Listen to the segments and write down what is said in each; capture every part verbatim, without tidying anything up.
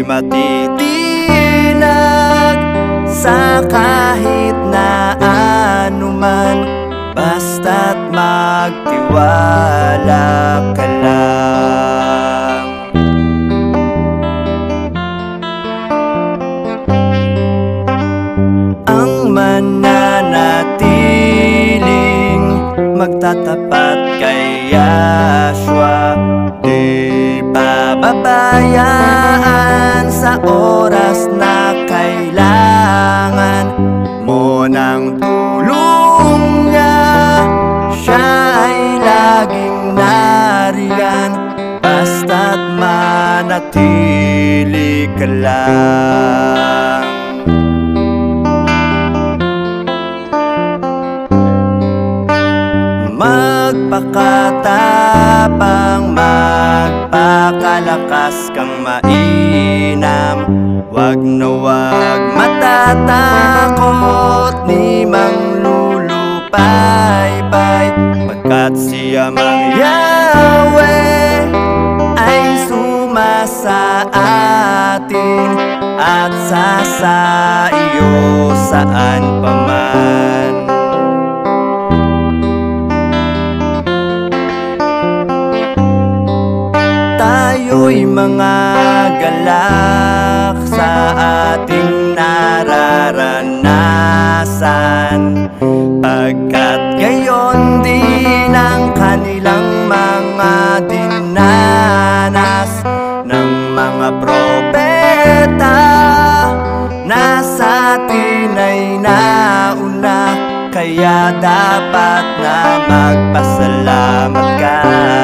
matitinag sa kahit na anuman, basta't magtiwala ka lang. Ang mananatiling magtatapat kay Yahshua, di pababayaan sa oras na kailangan mo ng tulong niya. Siya ay laging nariyan, basta't manatili ka lang. Magpakatapang, magpakalakas kang mainam, wag na wag matatakot ni Mang Lulupaypay, pagkat siya Mang Yahweh ay sumasa atin at sasa iyo saan paman. Tayo'y mga galak sa ating nararanasan, pagkat gayon din ang kanilang mga dinanas ng mga propeta. Nasa atin ay nauna, kaya dapat na magpasalamat ka.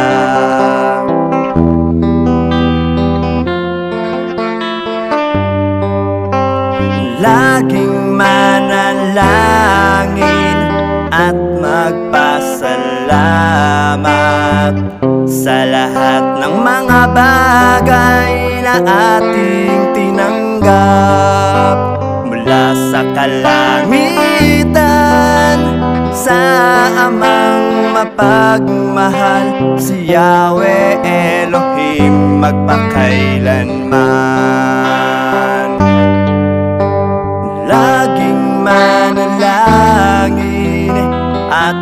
Laging manalangin at magpasalamat sa lahat ng mga bagay na ating tinanggap mula sa kalangitan. Sa Amang mapagmahal, si Yahweh Elohim magpakailanman. Laging manalangin at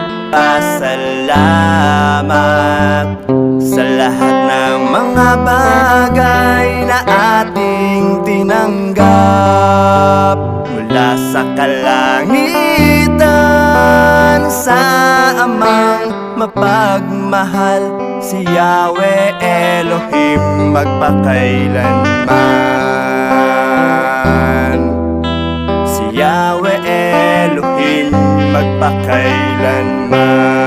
magpasalamat sa lahat ng mga bagay na ating tinanggap mula sa kalangitan. Sa Amang mapagmahal, si Yahweh Elohim magpakailanman. Yahweh Elohim magpakailanman.